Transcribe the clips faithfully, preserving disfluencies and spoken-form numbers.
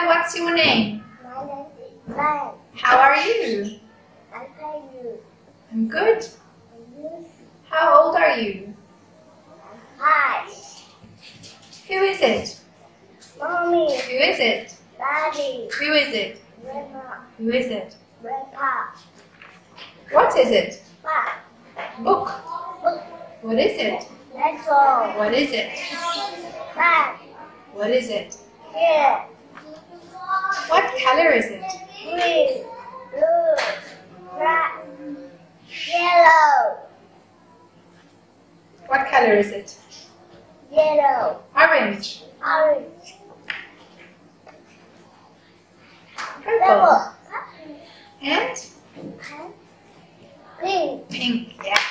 what's your name? My name is Ben. How are you? I tell you. I'm good. And you How old are you? five. Who is it? Mommy, Who is it? Daddy, Who is it? Grandma, Who is it? Grandpa, What is it? Pop, Book. Book, What is it? that's all. What is it? Bag, What is it? here, What color is it? green, blue, black, yellow, What color is it? yellow, Orange. orange, Purple. purple, And pink, pink. Yeah.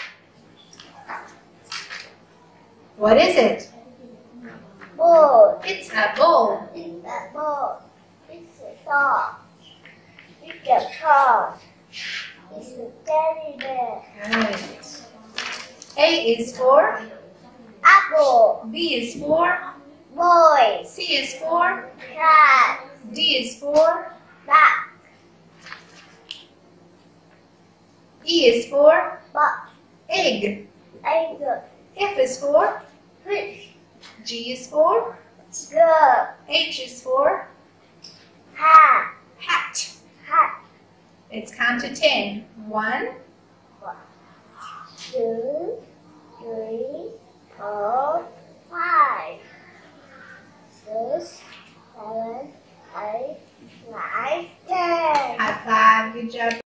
What is it? blue. It's a bowl. It's a ball. It's a dog. It's a car. It's a teddy bear. Good. A is for, Apple. B is for, Boy. C is for, Cat. D is for, Duck. E is for, Buck. egg. Egg. F is for, Fish. G is for, Girl. H is for, Hat. hat. Hat. Let's count to ten. One, Two. Three. Four. Five. Six. Seven. Eight. Nine. Ten. high five. Good job.